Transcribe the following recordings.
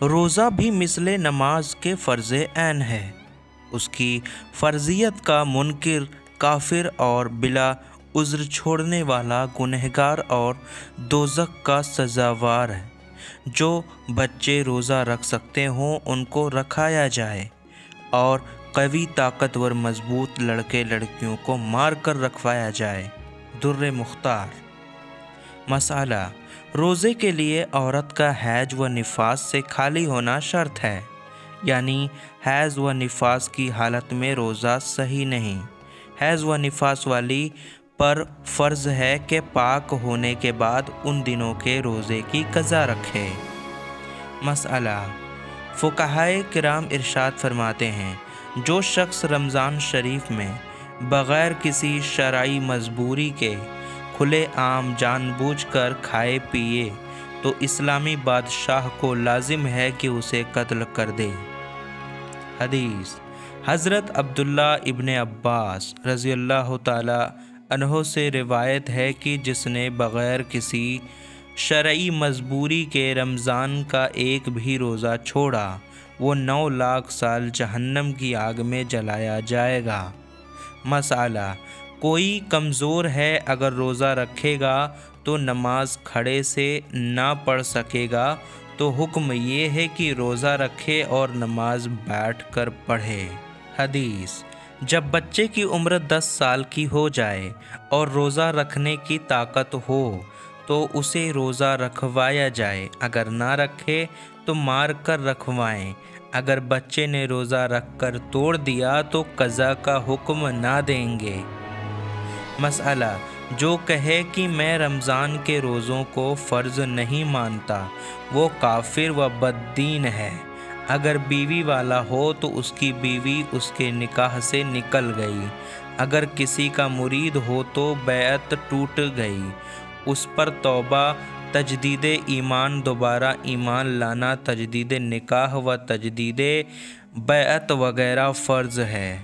روزہ بھی مثل نماز کے فرض عین ہے۔ اس کی فرضیت کا منکر کافر اور بلا عذر چھوڑنے والا گنہگار اور دوزخ کا سزاوار ہے۔ جو بچے روزہ رکھ سکتے ہوں ان کو رکھایا جائے اور قوی طاقتور مضبوط لڑکے لڑکیوں کو مار کر رکھوایا جائے۔ در مختار۔ مسئلہ: روزے کے لیے عورت کا حیض و نفاس سے خالی ہونا شرط ہے، یعنی حیض و نفاس کی حالت میں روزہ صحیح نہیں۔ حیض و نفاس والی پر فرض ہے کہ پاک ہونے کے بعد ان دنوں کے روزے کی قضا رکھے۔ مسئلہ: فقہائے کرام ارشاد فرماتے ہیں جو شخص رمضان شریف میں بغیر کسی شرعی مجبوری کے کھلے عام جان بوجھ کر کھائے پیے تو اسلامی بادشاہ کو لازم ہے کہ اسے قتل کر دے۔ حدیث: حضرت عبداللہ ابن عباس رضی اللہ تعالی عنہ سے روایت ہے کہ جس نے بغیر کسی شرعی مجبوری کے رمضان کا ایک بھی روزہ چھوڑا وہ 9 لاکھ سال جہنم کی آگ میں جلایا جائے گا۔ مسئلہ: کوئی کمزور ہے اگر روزہ رکھے گا تو نماز کھڑے سے نہ پڑھ سکے گا تو حکم یہ ہے کہ روزہ رکھے اور نماز بیٹھ کر پڑھے۔ حدیث: جب بچے کی عمر 10 سال کی ہو جائے اور روزہ رکھنے کی طاقت ہو تو اسے روزہ رکھوایا جائے، اگر نہ رکھے تو مار کر رکھوائیں۔ اگر بچے نے روزہ رکھ کر توڑ دیا تو قضا کا حکم نہ دیں گے۔ مسئلہ: جو کہے کہ میں رمضان کے روزوں کو فرض نہیں مانتا وہ کافر و بددین ہے۔ اگر بیوی والا ہو تو اس کی بیوی اس کے نکاح سے نکل گئی۔ اگر کسی کا مرید ہو تو بیعت ٹوٹ گئی، اس پر توبہ، تجدید ایمان، دوبارہ ایمان لانا، تجدید نکاح و تجدید بیعت وغیرہ فرض ہے۔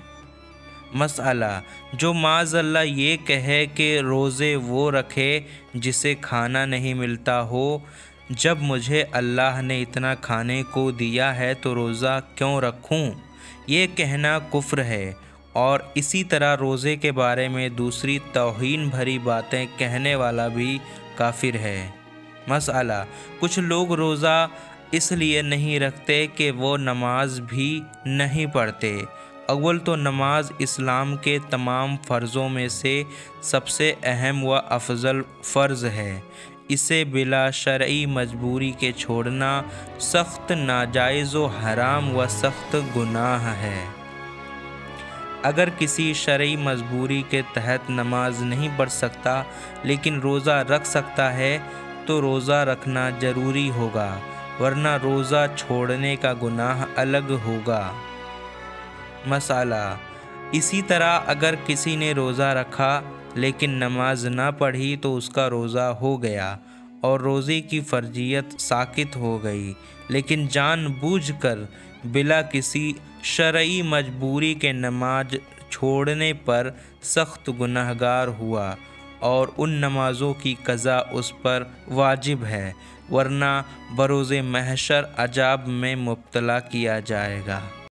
مسئلہ: جو معاذ اللہ یہ کہے کہ روزے وہ رکھے جسے کھانا نہیں ملتا ہو، جب مجھے اللہ نے اتنا کھانے کو دیا ہے تو روزہ کیوں رکھوں، یہ کہنا کفر ہے، اور اسی طرح روزے کے بارے میں دوسری توہین بھری باتیں کہنے والا بھی کافر ہے۔ مسئلہ: کچھ لوگ روزہ اس لیے نہیں رکھتے کہ وہ نماز بھی نہیں پڑھتے۔ اول تو نماز اسلام کے تمام فرضوں میں سے سب سے اہم و افضل فرض ہے۔ اسے بلا شرعی مجبوری کے چھوڑنا سخت ناجائز و حرام و سخت گناہ ہے۔ اگر کسی شرعی مجبوری کے تحت نماز نہیں پڑھ سکتا لیکن روزہ رکھ سکتا ہے تو روزہ رکھنا ضروری ہوگا، ورنہ روزہ چھوڑنے کا گناہ الگ ہوگا۔ مسئلہ: اسی طرح اگر کسی نے روزہ رکھا لیکن نماز نہ پڑھی تو اس کا روزہ ہو گیا اور روزے کی فرضیت ساقط ہو گئی، لیکن جان بوجھ کر بلا کسی شرعی مجبوری کے نماز چھوڑنے پر سخت گنہگار ہوا اور ان نمازوں کی قضا اس پر واجب ہے، ورنہ بروز محشر عذاب میں مبتلا کیا جائے گا۔